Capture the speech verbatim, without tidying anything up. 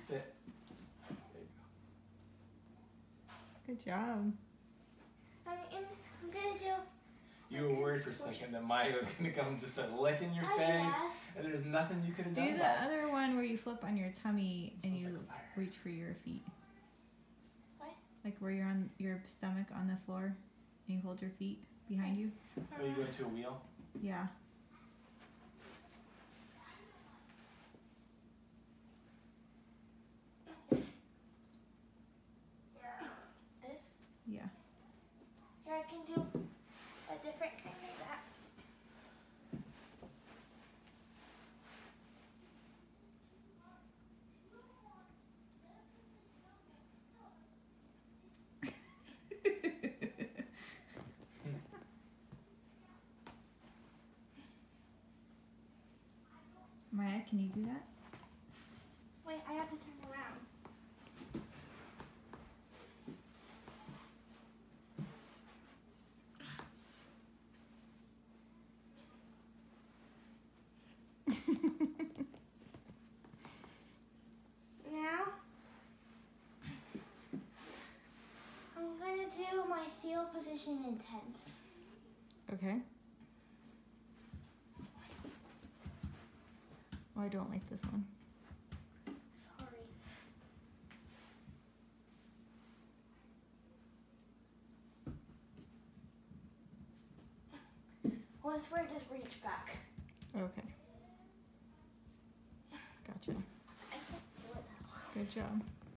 Sit. There you go. Good job. I'm, in, I'm gonna do. You were worried for a second that Maya was gonna come and just start licking your I face, guess. and there's nothing you could have Do done the about it. other one where you flip on your tummy It and smells you like fire. reach for your feet. What? Like where you're on your stomach on the floor and you hold your feet behind you. Oh, you go into a wheel? Yeah. This? Yeah. Here, I can do a different kind of that. Maya, can you do that? Wait, I have to turn around. Now, I'm gonna do my seal position intense. Okay. Oh, I don't like this one. Sorry. Once we're just reach back. Okay. Gotcha. I can't do it that well. Good job.